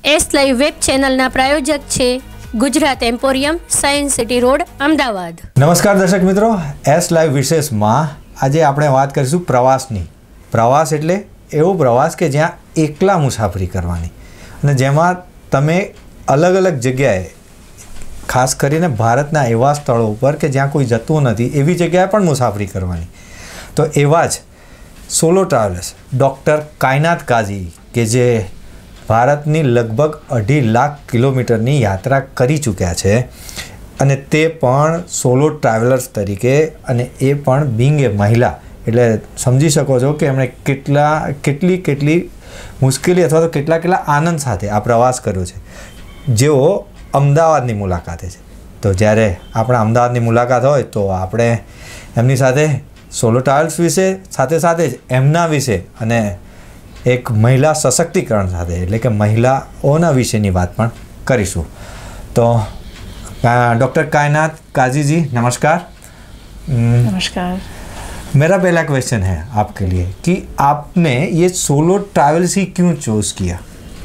S live web ચેનલના પ્રાયોજક છે Gujarat emporium, science city road, Ahmedabad. નમસ્કાર દર્શક મિત્રો, એસ લાઈવ વિશેષમાં આજે આપણે વાત કરીશું પ્રવાસની। પ્રવાસ એટલે એવો પ્રવાસ કે જ્યાં એકલા મુસાફરી કરવાની અને જેમાં તમે અલગ અલગ જગ્યાએ, ખાસ કરીને ભારતના એવા સ્થળો ઉપર કે જ્યાં કોઈ જતું નથી એવી જગ્યાએ પણ મુસાફરી કરવાની। તો એવા જ solo travellers doctor Kainaat Kazi કે જે ભારતની લગભગ 2.5 લાખ કિલોમીટરની યાત્રા કરી ચૂક્યા છે અને તે પણ સોલો ટ્રાવેલર્સ તરીકે, અને એ પણ બિંગ એ મહિલા, એટલે સમજી શકો છો કે એમણે કેટલી મુશ્કેલી અથવા તો કેટલા આનંદ સાથે આ પ્રવાસ કર્યો છે। જેઓ અમદાવાદની મુલાકાતે છે, તો જ્યારે આપણા અમદાવાદની મુલાકાત હોય તો આપણે એમની સાથે સોલો ટ્રાવેલ્સ વિશે, સાથે જ એમના વિશે અને એક મહિલા સશક્તિકરણ સાથે, એટલે કે મહિલાઓના વિશેની વાત પણ કરીશું। તો डॉक्टर कायनात काजी जी नमस्कार। नमस्कार। मेरा पहला क्वेश्चन है आपके लिए कि आपने ये सोलो ट्रैवल्स ही क्यों चूज़ किया?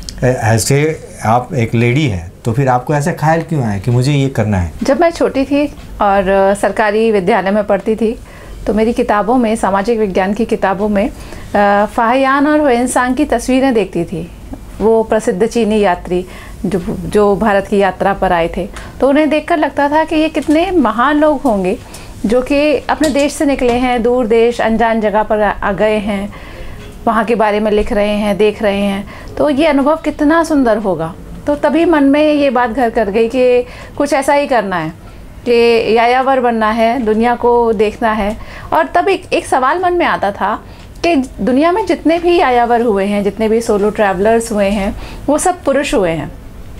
ऐसे आप एक लेडी है तो फिर आपको ऐसे ख्याल क्यों आया कि मुझे ये करना है? जब मैं छोटी थी और सरकारी विद्यालय में पढ़ती थी तो मेरी किताबों में, सामाजिक विज्ञान की किताबों में फाहियान और हुएनसांग की तस्वीरें देखती थी। वो प्रसिद्ध चीनी यात्री जो भारत की यात्रा पर आए थे, तो उन्हें देखकर लगता था कि ये कितने महान लोग होंगे जो कि अपने देश से निकले हैं, दूर देश अनजान जगह पर आ गए हैं, वहाँ के बारे में लिख रहे हैं, देख रहे हैं, तो ये अनुभव कितना सुंदर होगा। तो तभी मन में ये बात घर कर गई कि कुछ ऐसा ही करना है, कि यायावर बनना है, दुनिया को देखना है। और तब एक सवाल मन में आता था कि दुनिया में जितने भी यायावर हुए हैं, जितने भी सोलो ट्रैवलर्स हुए हैं, वो सब पुरुष हुए हैं,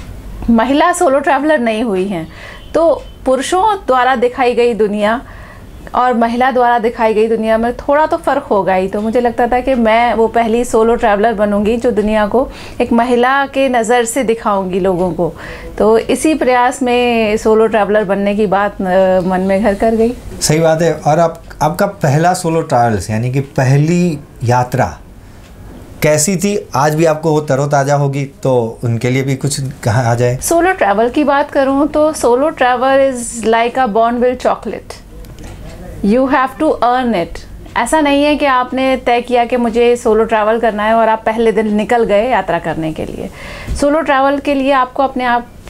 महिला सोलो ट्रैवलर नहीं हुई हैं। तो पुरुषों द्वारा दिखाई गई दुनिया और महिला द्वारा दिखाई गई दुनिया में थोड़ा तो फ़र्क होगा ही। तो मुझे लगता था कि मैं वो पहली सोलो ट्रैवलर बनूंगी जो दुनिया को एक महिला के नज़र से दिखाऊंगी लोगों को। तो इसी प्रयास में सोलो ट्रैवलर बनने की बात मन में घर कर गई। सही बात है। और आपका पहला सोलो ट्रैवल्स यानी कि पहली यात्रा कैसी थी? आज भी आपको वो तरोताज़ा होगी, तो उनके लिए भी कुछ कहा जाए। सोलो ट्रैवल की बात करूँ तो solo travel is like a Bournville chocolate, you have to earn it. ऐसा नहीं है कि आपने तय किया कि मुझे सोलो ट्रैवल करना है और आप पहले दिन निकल गए यात्रा करने के लिए। सोलो ट्रैवल के लिए आपको अपने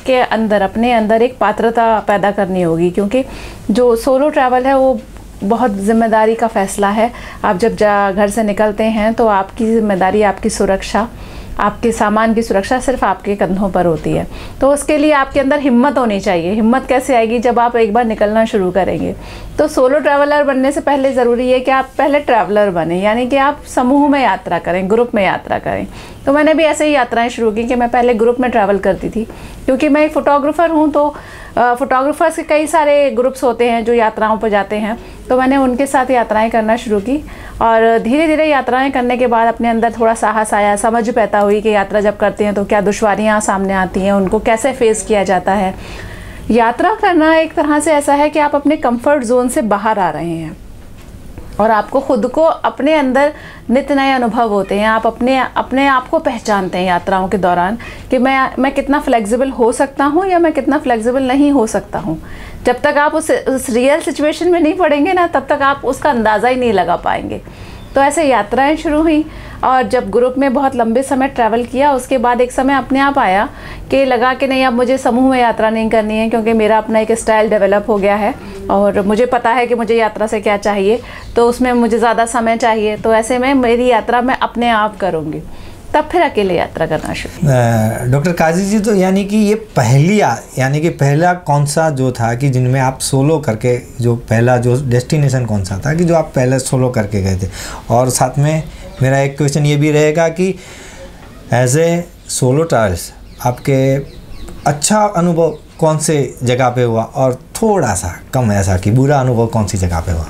अंदर एक पात्रता पैदा करनी होगी, क्योंकि जो सोलो ट्रैवल है वो बहुत ज़िम्मेदारी का फ़ैसला है। आप जब घर से निकलते हैं तो आपकी ज़िम्मेदारी, आपकी सुरक्षा, आपके सामान की सुरक्षा सिर्फ आपके कंधों पर होती है। तो उसके लिए आपके अंदर हिम्मत होनी चाहिए। हिम्मत कैसे आएगी? जब आप एक बार निकलना शुरू करेंगे। तो सोलो ट्रैवलर बनने से पहले ज़रूरी है कि आप पहले ट्रैवलर बने, यानी कि आप समूह में यात्रा करें, ग्रुप में यात्रा करें। तो मैंने भी ऐसे ही यात्राएं शुरू की कि मैं पहले ग्रुप में ट्रैवल करती थी, क्योंकि मैं एक फ़ोटोग्राफ़र हूँ। तो फ़ोटोग्राफ़र्स के कई सारे ग्रुप्स होते हैं जो यात्राओं पर जाते हैं, तो मैंने उनके साथ यात्राएं करना शुरू की। और धीरे धीरे यात्राएं करने के बाद अपने अंदर थोड़ा साहस आया, समझ पैदा हुई कि यात्रा जब करते हैं तो क्या दुश्वारियां सामने आती हैं, उनको कैसे फेस किया जाता है। यात्रा करना एक तरह से ऐसा है कि आप अपने कंफर्ट जोन से बाहर आ रहे हैं और आपको खुद को, अपने अंदर नित्य नए अनुभव होते हैं। आप अपने आप को पहचानते हैं यात्राओं के दौरान कि मैं कितना फ्लेक्सिबल हो सकता हूँ या मैं कितना फ्लेक्सिबल नहीं हो सकता हूँ। जब तक आप उस रियल सिचुएशन में नहीं पड़ेंगे ना, तब तक आप उसका अंदाज़ा ही नहीं लगा पाएंगे। तो ऐसे यात्राएं शुरू हुई और जब ग्रुप में बहुत लंबे समय ट्रैवल किया, उसके बाद एक समय अपने आप आया कि लगा कि नहीं, अब मुझे समूह में यात्रा नहीं करनी है, क्योंकि मेरा अपना एक स्टाइल डेवलप हो गया है और मुझे पता है कि मुझे यात्रा से क्या चाहिए, तो उसमें मुझे ज़्यादा समय चाहिए। तो ऐसे में मेरी यात्रा मैं अपने आप करूँगी। तब फिर अकेले यात्रा करना शुरू। डॉक्टर काजी जी, तो यानी कि ये यानी कि पहला कौन सा जो था कि जिनमें आप सोलो करके, जो पहला जो डेस्टिनेशन कौन सा था कि जो आप पहले सोलो करके गए थे? और साथ में मेरा एक क्वेश्चन ये भी रहेगा कि एज ए सोलो ट्रैवल्स आपके अच्छा अनुभव कौन से जगह पे हुआ और थोड़ा सा कम ऐसा कि बुरा अनुभव कौन सी जगह पे हुआ?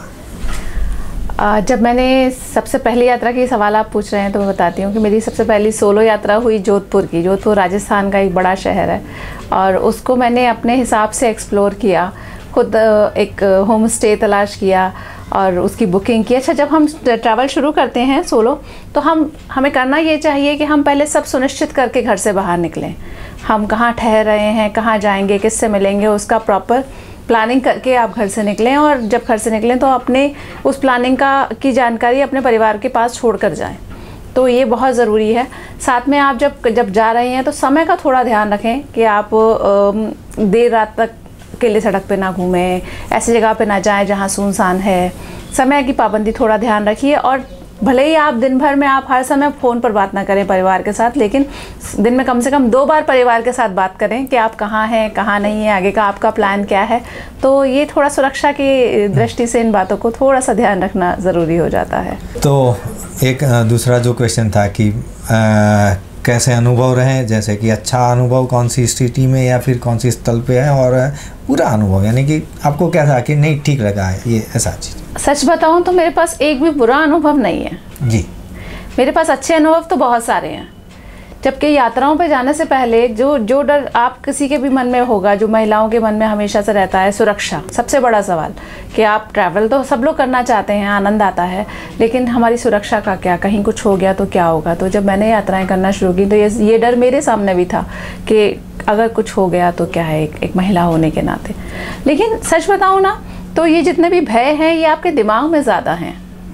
जब मैंने सबसे पहली यात्रा की सवाल आप पूछ रहे हैं तो मैं बताती हूँ कि मेरी सबसे पहली सोलो यात्रा हुई जोधपुर की। जोधपुर राजस्थान का एक बड़ा शहर है और उसको मैंने अपने हिसाब से एक्सप्लोर किया। खुद एक होम स्टे तलाश किया और उसकी बुकिंग की। अच्छा, जब हम ट्रैवल शुरू करते हैं सोलो, तो हमें करना ये चाहिए कि हम पहले सब सुनिश्चित करके घर से बाहर निकलें। हम कहाँ ठहर रहे हैं, कहाँ जाएंगे, किससे मिलेंगे, उसका प्रॉपर प्लानिंग करके आप घर से निकलें। और जब घर से निकलें तो अपने उस प्लानिंग की जानकारी अपने परिवार के पास छोड़ कर जाएँ, तो ये बहुत ज़रूरी है। साथ में आप जब जा रहे हैं तो समय का थोड़ा ध्यान रखें कि आप देर रात तक अकेले सड़क पे ना घूमें, ऐसी जगह पे ना जाएं जहां सुनसान है। समय की पाबंदी थोड़ा ध्यान रखिए। और भले ही आप दिन भर में आप हर समय फ़ोन पर बात ना करें परिवार के साथ, लेकिन दिन में कम से कम 2 बार परिवार के साथ बात करें कि आप कहाँ हैं, कहाँ नहीं है, आगे का आपका प्लान क्या है। तो ये थोड़ा सुरक्षा की दृष्टि से इन बातों को थोड़ा सा ध्यान रखना ज़रूरी हो जाता है। तो एक दूसरा जो क्वेश्चन था कि कैसे अनुभव रहे, जैसे कि अच्छा अनुभव कौन सी स्थिति में या फिर कौन सी स्थल पे है, और बुरा अनुभव यानी कि आपको क्या था कि नहीं ठीक लगा है ये ऐसा चीज़। सच बताऊं तो मेरे पास एक भी बुरा अनुभव नहीं है जी। मेरे पास अच्छे अनुभव तो बहुत सारे हैं। जबकि यात्राओं पे जाने से पहले जो डर आप किसी के भी मन में होगा, जो महिलाओं के मन में हमेशा से रहता है, सुरक्षा सबसे बड़ा सवाल। कि आप ट्रैवल तो सब लोग करना चाहते हैं, आनंद आता है, लेकिन हमारी सुरक्षा का क्या, कहीं कुछ हो गया तो क्या होगा। तो जब मैंने यात्राएं करना शुरू की तो ये डर मेरे सामने भी था कि अगर कुछ हो गया तो क्या है, एक महिला होने के नाते। लेकिन सच बताऊँ ना, तो ये जितने भी भय हैं ये आपके दिमाग में ज़्यादा हैं,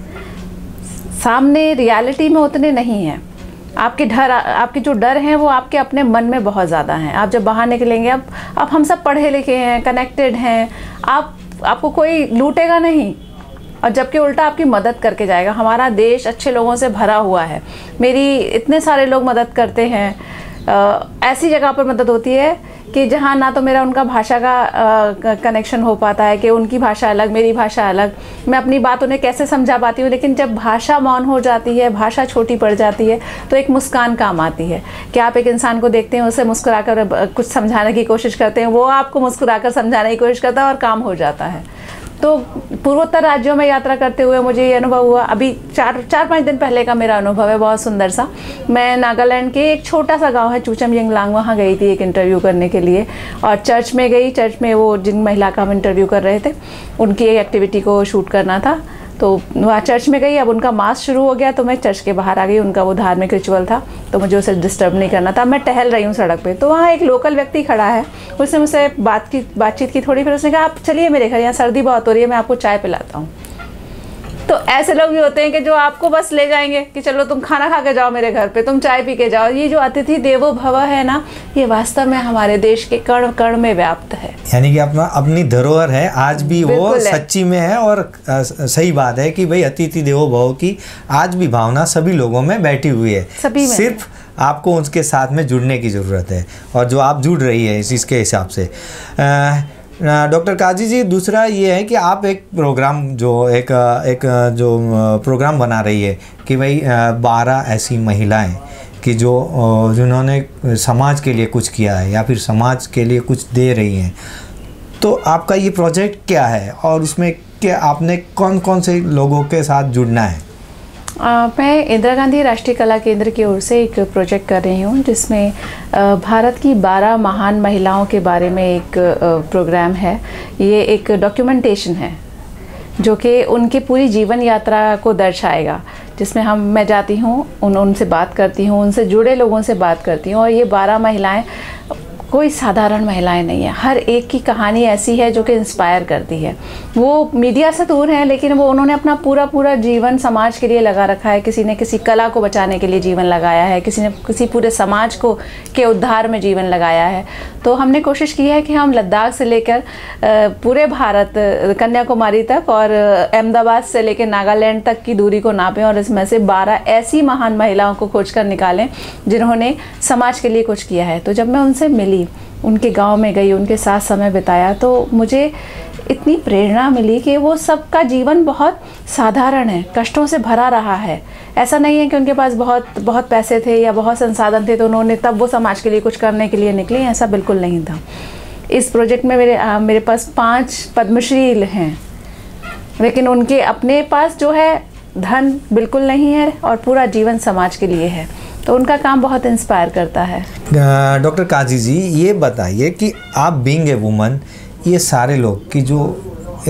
सामने रियलिटी में उतने नहीं हैं। आपके जो डर हैं वो आपके अपने मन में बहुत ज़्यादा हैं। आप जब बाहर निकलेंगे, अब हम सब पढ़े लिखे हैं, कनेक्टेड हैं, आपको कोई लूटेगा नहीं, और जबकि उल्टा आपकी मदद करके जाएगा। हमारा देश अच्छे लोगों से भरा हुआ है, मेरी इतने सारे लोग मदद करते हैं। ऐसी जगह पर मदद होती है कि जहाँ ना तो मेरा उनका भाषा का कनेक्शन हो पाता है, कि उनकी भाषा अलग, मेरी भाषा अलग, मैं अपनी बात उन्हें कैसे समझा पाती हूँ। लेकिन जब भाषा मौन हो जाती है, भाषा छोटी पड़ जाती है, तो एक मुस्कान काम आती है कि आप एक इंसान को देखते हैं, उसे मुस्कुराकर कुछ समझाने की कोशिश करते हैं, वो आपको मुस्कुराकर समझाने की कोशिश करता है और काम हो जाता है। तो पूर्वोत्तर राज्यों में यात्रा करते हुए मुझे ये अनुभव हुआ। अभी 4-5 दिन पहले का मेरा अनुभव है, बहुत सुंदर सा। मैं नागालैंड के एक छोटा सा गांव है चूचम यंगलांग, वहाँ गई थी एक इंटरव्यू करने के लिए, और चर्च में गई। चर्च में वो जिन महिला का हम इंटरव्यू कर रहे थे, उनकी एक एक्टिविटी को शूट करना था, तो वहाँ चर्च में गई। अब उनका मास शुरू हो गया तो मैं चर्च के बाहर आ गई, उनका वो धार्मिक रिचुअल था, तो मुझे उसे डिस्टर्ब नहीं करना था। मैं टहल रही हूँ सड़क पे, तो वहाँ एक लोकल व्यक्ति खड़ा है, उसने मुझसे बातचीत की थोड़ी, फिर उसने कहा आप चलिए मेरे घर, यहाँ सर्दी बहुत हो रही है, मैं आपको चाय पिलाता हूँ। तो ऐसे लोग भी होते हैं कि जो आपको बस ले जाएंगे कि चलो तुम खाना खा के जाओ मेरे घर पे, तुम चाय पी के जाओ। ये जो अतिथि देवो भव है ना, ये वास्तव में हमारे देश के कण कण में व्याप्त है। यानी कि अपनी धरोहर है, आज भी वो सच्ची में है। और सही बात है कि भाई अतिथि देवो भव की आज भी भावना सभी लोगों में बैठी हुई है, सिर्फ आपको उनके साथ में जुड़ने की ज़रूरत है, और जो आप जुड़ रही है इसके हिसाब से। डॉक्टर काजी जी, दूसरा ये है कि आप एक प्रोग्राम एक प्रोग्राम बना रही है कि भाई 12 ऐसी महिलाएं कि जिन्होंने समाज के लिए कुछ किया है या फिर समाज के लिए कुछ दे रही हैं। तो आपका ये प्रोजेक्ट क्या है और उसमें क्या आपने कौन कौन से लोगों के साथ जुड़ना है? मैं इंदिरा गांधी राष्ट्रीय कला केंद्र की ओर से एक प्रोजेक्ट कर रही हूँ, जिसमें भारत की 12 महान महिलाओं के बारे में एक प्रोग्राम है। ये एक डॉक्यूमेंटेशन है जो कि उनकी पूरी जीवन यात्रा को दर्शाएगा, जिसमें मैं जाती हूँ, उनसे बात करती हूँ, उनसे जुड़े लोगों से बात करती हूँ। और ये 12 महिलाएं कोई साधारण महिलाएं नहीं है, हर एक की कहानी ऐसी है जो कि इंस्पायर करती है। वो मीडिया से दूर हैं, लेकिन उन्होंने अपना पूरा जीवन समाज के लिए लगा रखा है। किसी ने किसी कला को बचाने के लिए जीवन लगाया है, किसी ने किसी पूरे समाज के उद्धार में जीवन लगाया है। तो हमने कोशिश की है कि हम लद्दाख से लेकर पूरे भारत, कन्याकुमारी तक, और अहमदाबाद से लेकर नागालैंड तक की दूरी को नापें, और इसमें से 12 ऐसी महान महिलाओं को खोज कर निकालें जिन्होंने समाज के लिए कुछ किया है। तो जब मैं उनसे मिली, उनके गांव में गई, उनके साथ समय बिताया, तो मुझे इतनी प्रेरणा मिली कि वो सबका जीवन बहुत साधारण है, कष्टों से भरा रहा है। ऐसा नहीं है कि उनके पास बहुत पैसे थे या बहुत संसाधन थे तो उन्होंने तब वो समाज के लिए कुछ करने के लिए निकले, ऐसा बिल्कुल नहीं था। इस प्रोजेक्ट में मेरे पास 5 पद्मश्री हैं, लेकिन उनके अपने पास जो है धन बिल्कुल नहीं है और पूरा जीवन समाज के लिए है। तो उनका काम बहुत इंस्पायर करता है। डॉक्टर काजी जी, ये बताइए कि आप बीइंग ए वुमन, ये सारे लोग कि जो एक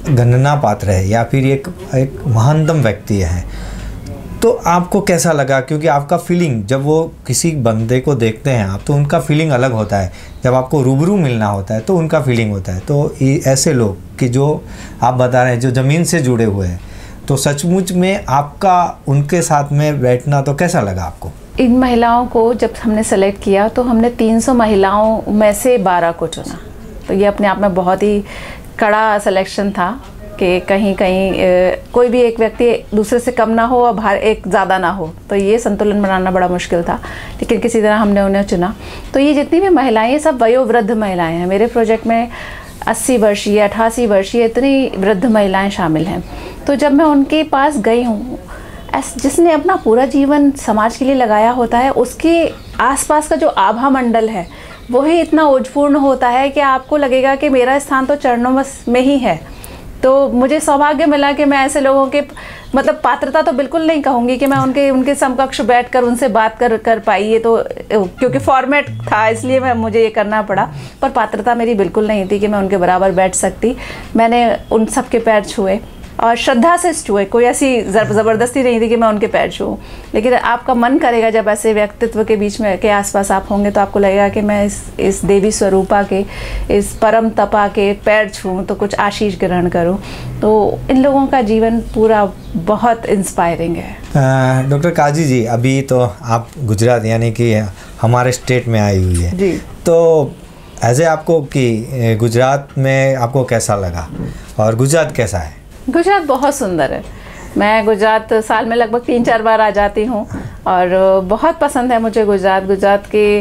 गणना पात्र है या फिर एक महानतम व्यक्ति है, तो आपको कैसा लगा? क्योंकि आपका फीलिंग जब वो किसी बंदे को देखते हैं आप, तो उनका फीलिंग अलग होता है, जब आपको रूबरू मिलना होता है तो उनका फीलिंग होता है। तो ऐसे लोग कि जो आप बता रहे हैं जो ज़मीन से जुड़े हुए हैं, तो सचमुच में आपका उनके साथ में बैठना तो कैसा लगा आपको? इन महिलाओं को जब हमने सेलेक्ट किया तो हमने 300 महिलाओं में से 12 को चुना। तो ये अपने आप में बहुत ही कड़ा सिलेक्शन था कि कहीं कोई भी एक व्यक्ति दूसरे से कम ना हो और बाहर एक ज़्यादा ना हो, तो ये संतुलन बनाना बड़ा मुश्किल था, लेकिन किसी तरह हमने उन्हें चुना। तो ये जितनी भी महिलाएं हैं सब वयोवृद्ध महिलाएं हैं। मेरे प्रोजेक्ट में 80 वर्षीय 88 वर्षीय इतनी वृद्ध महिलाएं शामिल हैं। तो जब मैं उनके पास गई हूँ, जिसने अपना पूरा जीवन समाज के लिए लगाया होता है, उसके आसपास का जो आभा मंडल है वही इतना ओजपूर्ण होता है कि आपको लगेगा कि मेरा स्थान तो चरणों में ही है। तो मुझे सौभाग्य मिला कि मैं ऐसे लोगों के मतलब पात्रता तो बिल्कुल नहीं कहूँगी कि मैं उनके समकक्ष बैठकर उनसे बात कर पाई, ये तो क्योंकि फॉर्मेट था इसलिए मुझे ये करना पड़ा, पर पात्रता मेरी बिल्कुल नहीं थी कि मैं उनके बराबर बैठ सकती। मैंने उन सब के पैर छुए और श्रद्धा से छुए, कोई ऐसी ज़बरदस्ती नहीं थी कि मैं उनके पैर छूऊं। लेकिन आपका मन करेगा जब ऐसे व्यक्तित्व के बीच में के आसपास आप होंगे तो आपको लगेगा कि मैं इस देवी स्वरूपा के, इस परम तपा के पैर छूऊं तो कुछ आशीष ग्रहण करूं। तो इन लोगों का जीवन पूरा बहुत इंस्पायरिंग है। डॉक्टर काजी जी, अभी तो आप गुजरात यानी कि हमारे स्टेट में आई हुई है जी, तो ऐसे आपको कि गुजरात में आपको कैसा लगा और गुजरात कैसा है? गुजरात बहुत सुंदर है। मैं गुजरात साल में लगभग 3-4 बार आ जाती हूँ और बहुत पसंद है मुझे गुजरात। गुजरात के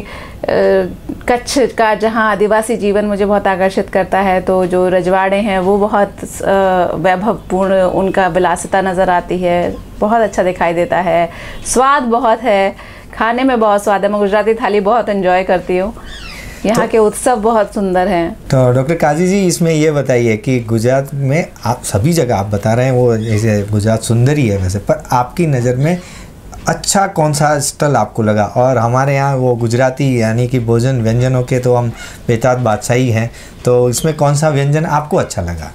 कच्छ का जहाँ आदिवासी जीवन मुझे बहुत आकर्षित करता है। तो जो रजवाड़े हैं वो बहुत वैभवपूर्ण, उनका विलासिता नज़र आती है, बहुत अच्छा दिखाई देता है। स्वाद बहुत है, खाने में बहुत स्वाद है। मैं गुजराती थाली बहुत एंजॉय करती हूँ। यहाँ के उत्सव बहुत सुंदर हैं। तो डॉक्टर काजी जी, इसमें ये बताइए कि गुजरात में आप सभी जगह आप बता रहे हैं वो जैसे गुजरात सुंदर ही है वैसे, पर आपकी नज़र में अच्छा कौन सा स्टल आपको लगा? और हमारे यहाँ वो गुजराती यानी कि भोजन व्यंजनों के तो हम बेताज बादशाही हैं, तो इसमें कौन सा व्यंजन आपको अच्छा लगा?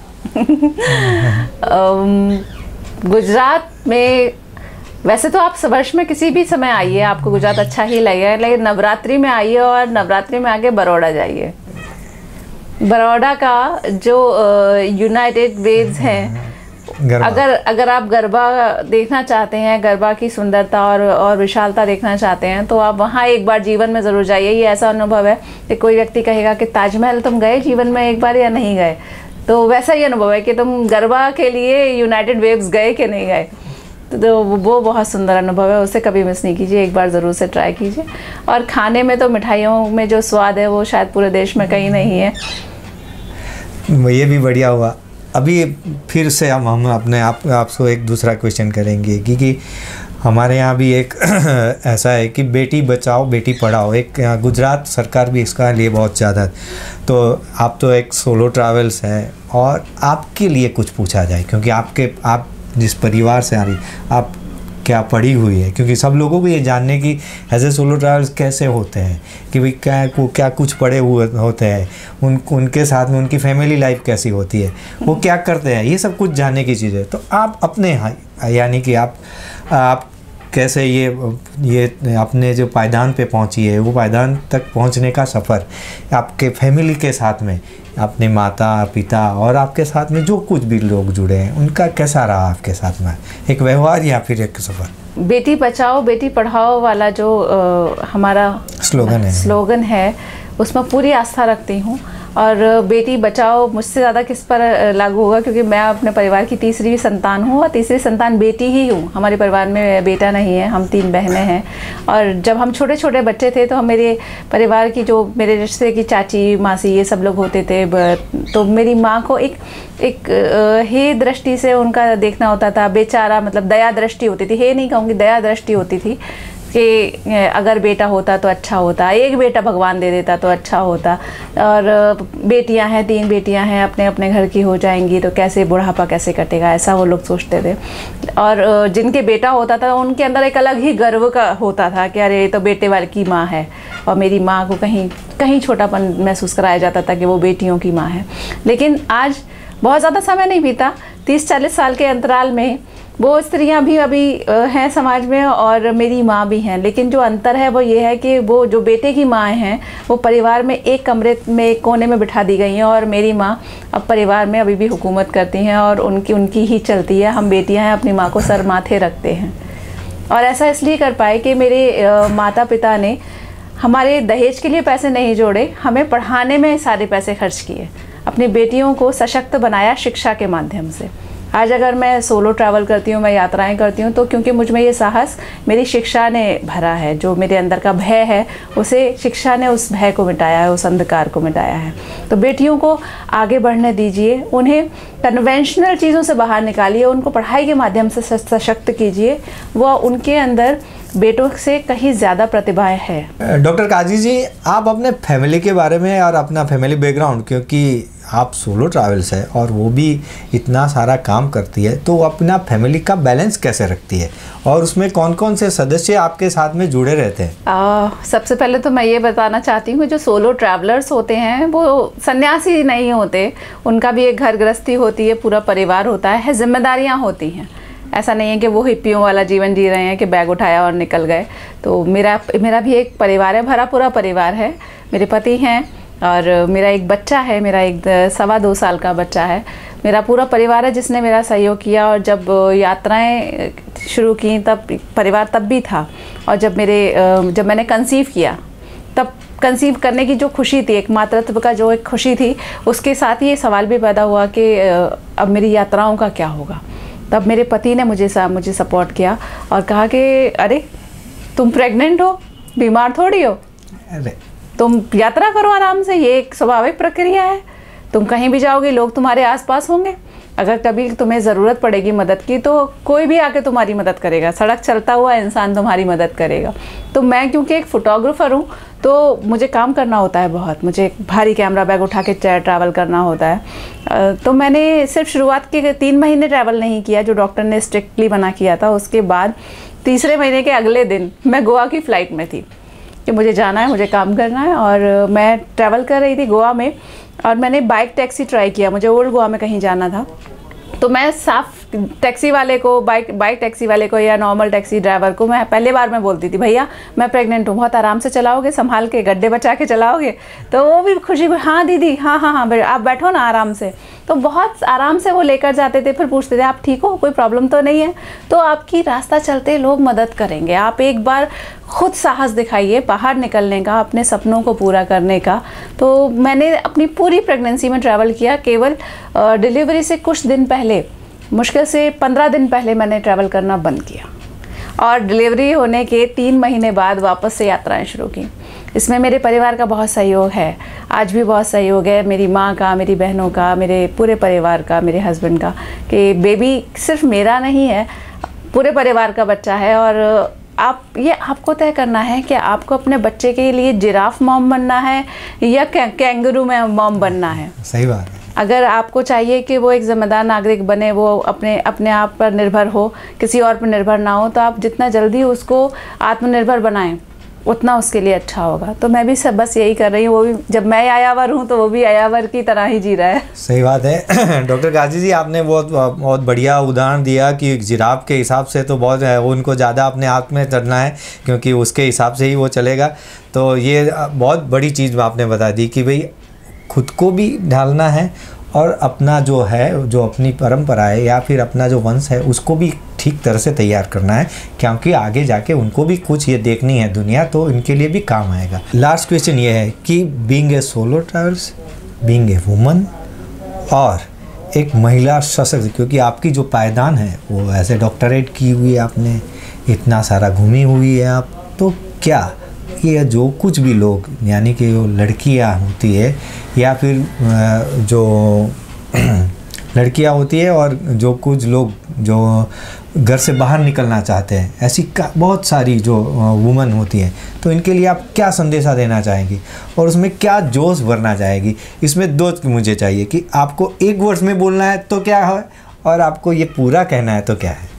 गुजरात में वैसे तो आप वर्ष में किसी भी समय आइए आपको गुजरात अच्छा ही लगेगा, लेकिन नवरात्रि में आइए और नवरात्रि में आके बड़ौदा जाइए। बड़ौदा का जो यूनाइटेड वेव्स हैं, अगर आप गरबा देखना चाहते हैं, गरबा की सुंदरता और विशालता देखना चाहते हैं, तो आप वहाँ एक बार जीवन में ज़रूर जाइए। ये ऐसा अनुभव है कि कोई व्यक्ति कहेगा कि ताजमहल तुम गए जीवन में एक बार या नहीं गए, तो वैसा ही अनुभव है कि तुम गरबा के लिए यूनाइटेड वेव्स गए कि नहीं गए। तो वो बहुत सुंदर अनुभव है, उसे कभी मिस नहीं कीजिए, एक बार ज़रूर से ट्राई कीजिए। और खाने में तो मिठाइयों में जो स्वाद है वो शायद पूरे देश में कहीं नहीं है। ये भी बढ़िया हुआ। अभी फिर से हम अपने आपको एक दूसरा क्वेश्चन करेंगे क्योंकि हमारे यहाँ भी एक ऐसा है कि बेटी बचाओ बेटी पढ़ाओ, एक गुजरात सरकार भी इसका लिए बहुत ज़्यादा। तो आप तो एक सोलो ट्रैवल्स है और आपके लिए कुछ पूछा जाए, क्योंकि आप जिस परिवार से आ रही, आप क्या पढ़ी हुई है, क्योंकि सब लोगों को ये जानने की ऐसे सोलो ट्रैवल्स कैसे होते हैं कि भाई क्या कुछ पढ़े हुए होते हैं, उनके साथ में उनकी फैमिली लाइफ कैसी होती है, वो क्या करते हैं, ये सब कुछ जानने की चीज़ है। तो आप अपने यानी कि आप कैसे ये अपने जो पायदान पे पहुंची है, वो पायदान तक पहुंचने का सफ़र आपके फैमिली के साथ में, अपने माता पिता और आपके साथ में जो कुछ भी लोग जुड़े हैं, उनका कैसा रहा आपके साथ में, एक व्यवहार या फिर एक सफ़र? बेटी बचाओ बेटी पढ़ाओ वाला जो हमारा स्लोगन है उसमें पूरी आस्था रखती हूँ। और बेटी बचाओ मुझसे ज़्यादा किस पर लागू होगा, क्योंकि मैं अपने परिवार की तीसरी संतान हूँ और तीसरी संतान बेटी ही हूँ। हमारे परिवार में बेटा नहीं है, हम 3 बहनें हैं। और जब हम छोटे छोटे बच्चे थे तो हम मेरे परिवार की जो मेरे रिश्ते की चाची मासी ये सब लोग होते थे, तो मेरी माँ को एक हे दृष्टि से उनका देखना होता था, बेचारा, मतलब दया दृष्टि होती थी, हे नहीं कहूँगी, दया दृष्टि होती थी कि अगर बेटा होता तो अच्छा होता, एक बेटा भगवान दे देता तो अच्छा होता। और बेटियां हैं, 3 बेटियां हैं, अपने अपने घर की हो जाएंगी तो कैसे बुढ़ापा कैसे कटेगा, ऐसा वो लोग सोचते थे। और जिनके बेटा होता था उनके अंदर एक अलग ही गर्व का होता था कि अरे ये तो बेटे वाले की माँ है। और मेरी माँ को कहीं छोटापन महसूस कराया जाता था कि वो बेटियों की माँ है। लेकिन आज बहुत ज़्यादा समय नहीं बीता, 30-40 साल के अंतराल में वो स्त्रियां भी अभी हैं समाज में और मेरी माँ भी हैं, लेकिन जो अंतर है वो ये है कि वो जो बेटे की माँ हैं वो परिवार में एक कमरे में एक कोने में बिठा दी गई हैं, और मेरी माँ अब परिवार में अभी भी हुकूमत करती हैं और उनकी ही चलती है। हम बेटियां हैं, अपनी माँ को सर माथे रखते हैं, और ऐसा इसलिए कर पाए कि मेरे माता पिता ने हमारे दहेज के लिए पैसे नहीं जोड़े, हमें पढ़ाने में सारे पैसे खर्च किए, अपनी बेटियों को सशक्त बनाया शिक्षा के माध्यम से। आज अगर मैं सोलो ट्रैवल करती हूँ, मैं यात्राएं करती हूँ, तो क्योंकि मुझ में ये साहस मेरी शिक्षा ने भरा है। जो मेरे अंदर का भय है उसे शिक्षा ने उस भय को मिटाया है, उस अंधकार को मिटाया है। तो बेटियों को आगे बढ़ने दीजिए, उन्हें कन्वेंशनल चीज़ों से बाहर निकालिए, उनको पढ़ाई के माध्यम से सशक्त कीजिए। वह उनके अंदर बेटों से कहीं ज़्यादा प्रतिभाएं है। डॉक्टर काजी जी, आप अपने फैमिली के बारे में और अपना फैमिली बैकग्राउंड, क्योंकि आप सोलो ट्रैवल्स है और वो भी इतना सारा काम करती है, तो अपना फैमिली का बैलेंस कैसे रखती है और उसमें कौन कौन से सदस्य आपके साथ में जुड़े रहते हैं? सबसे पहले तो मैं ये बताना चाहती हूँ, जो सोलो ट्रैवलर्स होते हैं वो सन्यासी नहीं होते, उनका भी एक घर गृहस्थी होती है, पूरा परिवार होता है, जिम्मेदारियाँ होती हैं। ऐसा नहीं है कि वो हिप्पियों वाला जीवन जी रहे हैं कि बैग उठाया और निकल गए। तो मेरा भी एक परिवार है, भरा पूरा परिवार है। मेरे पति हैं और मेरा एक बच्चा है, मेरा एक 2.25 साल का बच्चा है। मेरा पूरा परिवार है जिसने मेरा सहयोग किया, और जब यात्राएं शुरू की तब परिवार तब भी था, और जब मैंने कंसीव किया तब कंसीव करने की जो खुशी थी, एक मातृत्व का जो एक खुशी थी, उसके साथ ही ये सवाल भी पैदा हुआ कि अब मेरी यात्राओं का क्या होगा। तब मेरे पति ने मुझे सपोर्ट किया और कहा कि अरे तुम प्रेग्नेंट हो, बीमार थोड़ी हो, अरे तुम यात्रा करो आराम से, ये एक स्वाभाविक प्रक्रिया है। तुम कहीं भी जाओगे लोग तुम्हारे आसपास होंगे, अगर कभी तुम्हें ज़रूरत पड़ेगी मदद की तो कोई भी आके तुम्हारी मदद करेगा, सड़क चलता हुआ इंसान तुम्हारी मदद करेगा। तो मैं क्योंकि एक फ़ोटोग्राफ़र हूँ तो मुझे काम करना होता है बहुत, मुझे भारी कैमरा बैग उठा के ट्रैवल करना होता है। तो मैंने सिर्फ शुरुआत के 3 महीने ट्रैवल नहीं किया जो डॉक्टर ने स्ट्रिक्टली मना किया था। उसके बाद तीसरे महीने के अगले दिन मैं गोवा की फ़्लाइट में थी कि मुझे जाना है, मुझे काम करना है, और मैं ट्रैवल कर रही थी गोवा में, और मैंने बाइक टैक्सी ट्राई किया। मुझे ओल्ड गोवा में कहीं जाना था, तो मैं साफ टैक्सी वाले को, बाइक टैक्सी वाले को या नॉर्मल टैक्सी ड्राइवर को मैं पहले बार में बोलती थी, भैया मैं प्रेग्नेंट हूँ, बहुत आराम से चलाओगे, संभाल के गड्ढे बचा के चलाओगे? तो वो भी खुशी, हाँ दीदी, हाँ आप बैठो ना आराम से। तो बहुत आराम से वो लेकर जाते थे, फिर पूछते थे आप ठीक हो, कोई प्रॉब्लम तो नहीं है? तो आपकी रास्ता चलते लोग मदद करेंगे। आप एक बार खुद साहस दिखाइए बाहर निकलने का, अपने सपनों को पूरा करने का। तो मैंने अपनी पूरी प्रेगनेंसी में ट्रैवल किया, केवल डिलीवरी से कुछ दिन पहले, मुश्किल से 15 दिन पहले मैंने ट्रैवल करना बंद किया, और डिलीवरी होने के 3 महीने बाद वापस से यात्राएं शुरू की। इसमें मेरे परिवार का बहुत सहयोग है, आज भी बहुत सहयोग है, मेरी माँ का, मेरी बहनों का, मेरे पूरे परिवार का, मेरे हस्बैंड का, कि बेबी सिर्फ मेरा नहीं है, पूरे परिवार का बच्चा है। और आपको तय करना है कि आपको अपने बच्चे के लिए जिराफ मॉम बनना है या कैंगरू में मॉम बनना है। सही बात है। अगर आपको चाहिए कि वो एक ज़िम्मेदार नागरिक बने, वो अपने आप पर निर्भर हो, किसी और पर निर्भर ना हो, तो आप जितना जल्दी उसको आत्मनिर्भर बनाएं उतना उसके लिए अच्छा होगा। तो मैं भी सब बस यही कर रही हूँ। वो भी, जब मैं आयावर हूँ तो वो भी आयावर की तरह ही जी रहा है। सही बात है। डॉक्टर काजी जी, आपने बहुत बढ़िया उदाहरण दिया कि जिराफ के हिसाब से तो बहुत है, उनको ज़्यादा अपने आप में चलना है क्योंकि उसके हिसाब से ही वो चलेगा। तो ये बहुत बड़ी चीज़ आपने बता दी कि भाई खुद को भी ढालना है और अपना जो है, जो अपनी परंपरा है या फिर अपना जो वंश है उसको भी ठीक तरह से तैयार करना है, क्योंकि आगे जाके उनको भी कुछ ये देखनी है दुनिया, तो इनके लिए भी काम आएगा। लास्ट क्वेश्चन ये है कि being a solo travellers, being a woman और एक महिला सशक्त, क्योंकि आपकी जो पायदान है वो ऐसे डॉक्टरेट की हुई है, आपने इतना सारा घूमी हुई है आप, तो क्या ये जो कुछ भी लोग, यानी कि जो लड़कियां होती है या फिर जो लड़कियां होती है और जो कुछ लोग जो घर से बाहर निकलना चाहते हैं, ऐसी बहुत सारी जो वुमन होती हैं, तो इनके लिए आप क्या संदेशा देना चाहेंगी और उसमें क्या जोश भरना चाहेगी? इसमें 2 मुझे चाहिए कि आपको 1 वर्ड में बोलना है तो क्या है और आपको ये पूरा कहना है तो क्या है?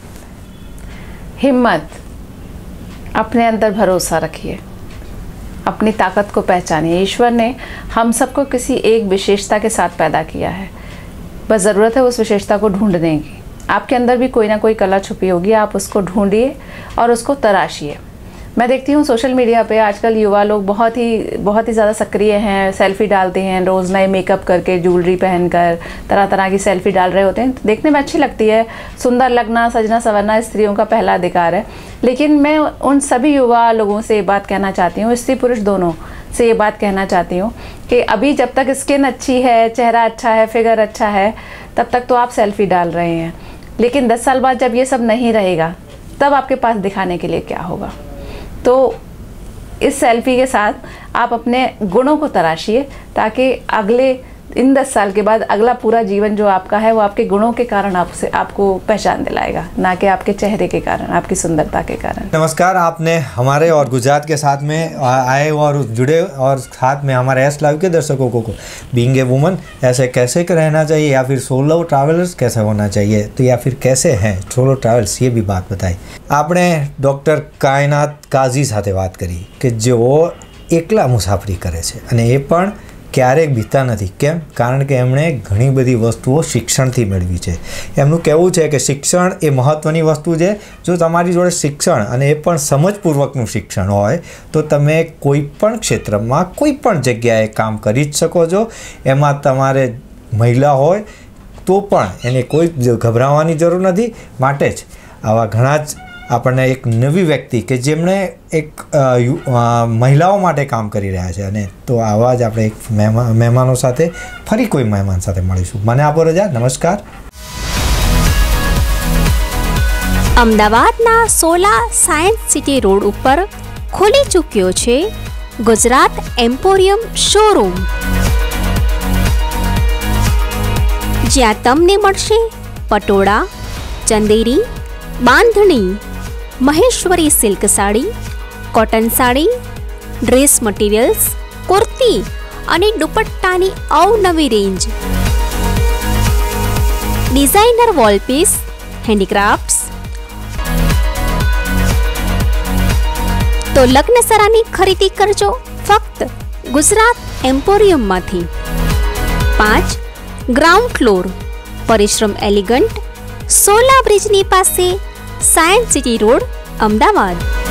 हिम्मत, अपने अंदर भरोसा रखिए, अपनी ताकत को पहचानिए। ईश्वर ने हम सबको किसी एक विशेषता के साथ पैदा किया है। बस ज़रूरत है उस विशेषता को ढूंढने की। आपके अंदर भी कोई ना कोई कला छुपी होगी, आप उसको ढूंढिए और उसको तराशिए। मैं देखती हूँ सोशल मीडिया पे आजकल युवा लोग बहुत ही ज़्यादा सक्रिय हैं, सेल्फी डालते हैं, रोज़ नए मेकअप करके, ज्वेलरी पहनकर तरह तरह की सेल्फी डाल रहे होते हैं। तो देखने में अच्छी लगती है, सुंदर लगना, सजना संवरना स्त्रियों का पहला अधिकार है। लेकिन मैं उन सभी युवा लोगों से ये बात कहना चाहती हूँ, स्त्री पुरुष दोनों से ये बात कहना चाहती हूँ कि अभी जब तक स्किन अच्छी है, चेहरा अच्छा है, फिगर अच्छा है, तब तक तो आप सेल्फी डाल रहे हैं। लेकिन 10 साल बाद जब ये सब नहीं रहेगा, तब आपके पास दिखाने के लिए क्या होगा? तो इस सेल्फी के साथ आप अपने गुणों को तराशिए, ताकि अगले इन 10 साल के बाद अगला पूरा जीवन जो आपका है वो आपके गुणों के कारण आपको पहचान दिलाएगा, ना कि आपके चेहरे के कारण, आपकी सुंदरता के कारण। नमस्कार, आपने हमारे और गुजरात के साथ में आए और जुड़े, और साथ में हमारे एस लाइव के दर्शकों को बीइंग ए वुमन ऐसे कैसे रहना चाहिए, या फिर सोलो ट्रैवलर्स कैसे होना चाहिए, तो या फिर कैसे हैं सोलो ट्रैवल्स, ये भी बात बताई। आपने डॉक्टर कायनात काजी સાથે વાત કરી કે જેઓ એકલા મુસાફરી કરે છે અને એ પણ ક્યારેક બીતા નથી. કેમ? કારણ કે એમણે ઘણી બધી વસ્તુઓ શિક્ષણથી મેળવી છે. એમનું કહેવું છે કે શિક્ષણ એ મહત્ત્વની વસ્તુ છે. જો તમારી જોડે શિક્ષણ અને એ પણ સમજપૂર્વકનું શિક્ષણ હોય તો તમે કોઈ પણ ક્ષેત્રમાં કોઈ પણ જગ્યાએ કામ કરી જ શકો છો. એમાં તમારે મહિલા હોય તો પણ એને કોઈ ગભરાવાની જરૂર નથી. માટે જ આવા ઘણા જ આપણને એક નવી વ્યક્તિ કે જેમણે એક મહિલાઓ માટે કામ કરી રહ્યા છે, અને તો આવા જ આપણે એક મહેમાનો સાથે ફરી કોઈ મહેમાન સાથે મળીશું. મને આપો રજા. નમસ્કાર. અમદાવાદના સોલા સાયન્સ સિટી રોડ ઉપર ખુલી ચૂક્યો છે ગુજરાત એમ્પોરિયમ શોરૂમ, જ્યાં તમને મળશે patola, Chanderi, bandhani, Maheshwari silk sari, cotton sari, dress materials, kurti અને દુપટ્ટાની અવનવી રેન્જ, ડિઝાઇનર વોલપીસ, હેન્ડીક્રાફ્ટ્સ. તો લગ્નસરાની ખરીદી કરજો ફક્ત ગુજરાત એમ્પોરિયમમાંથી. 5 ground floor, Parishram elegant, Sola બ્રિજની પાસે, સાયન્સ સિટી રોડ, અમદાવાદ.